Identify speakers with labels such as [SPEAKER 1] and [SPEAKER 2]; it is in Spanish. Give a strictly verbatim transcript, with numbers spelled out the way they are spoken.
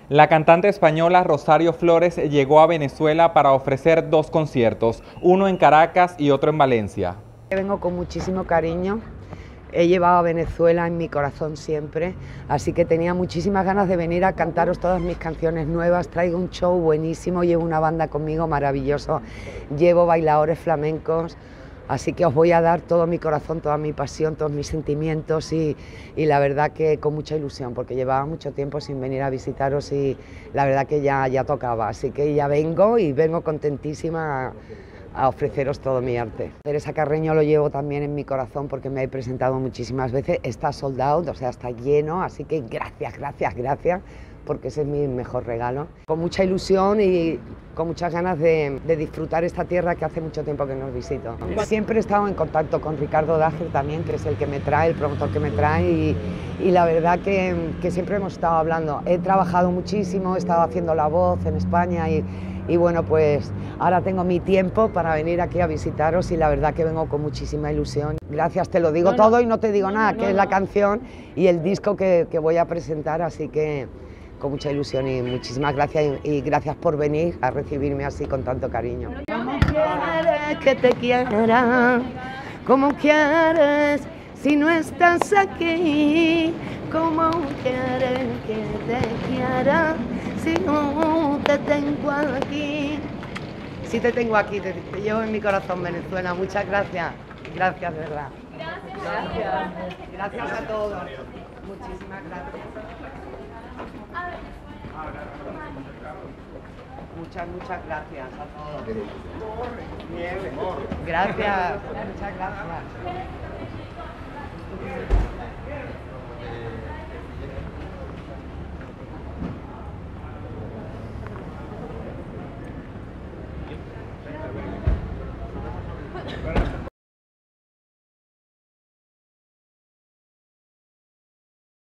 [SPEAKER 1] La cantante española Rosario Flores llegó a Venezuela para ofrecer dos conciertos, uno en Caracas y otro en Valencia.
[SPEAKER 2] Vengo con muchísimo cariño, he llevado a Venezuela en mi corazón siempre, así que tenía muchísimas ganas de venir a cantaros todas mis canciones nuevas. Traigo un show buenísimo, llevo una banda conmigo maravilloso, llevo bailadores flamencos, así que os voy a dar todo mi corazón, toda mi pasión, todos mis sentimientos y, y la verdad que con mucha ilusión, porque llevaba mucho tiempo sin venir a visitaros y la verdad que ya, ya tocaba, así que ya vengo y vengo contentísima a, a ofreceros todo mi arte. Teresa Carreño lo llevo también en mi corazón porque me he presentado muchísimas veces, está sold out, o sea, está lleno, así que gracias, gracias, gracias, porque ese es mi mejor regalo. Con mucha ilusión y con muchas ganas de, de disfrutar esta tierra que hace mucho tiempo que nos visito. Siempre he estado en contacto con Ricardo Dajer también, que es el que me trae, el promotor que me trae, y, y la verdad que, que siempre hemos estado hablando. He trabajado muchísimo, he estado haciendo la voz en España y, y bueno, pues ahora tengo mi tiempo para venir aquí a visitaros y la verdad que vengo con muchísima ilusión. Gracias, te lo digo no, todo no, y no te digo no, nada, no, que no, es la canción y el disco que, que voy a presentar, así que con mucha ilusión y muchísimas gracias y, y gracias por venir a recibirme así con tanto cariño. ¿Cómo quieres que te quiera? ¿Cómo quieres si no estás aquí? ¿Cómo quieres que te quiera si no te tengo aquí? Si te tengo aquí, te, te llevo en mi corazón, Venezuela. Muchas gracias. Gracias, de verdad. Gracias. Gracias a todos. Muchísimas gracias. Muchas, muchas gracias a todos. Gracias, muchas gracias.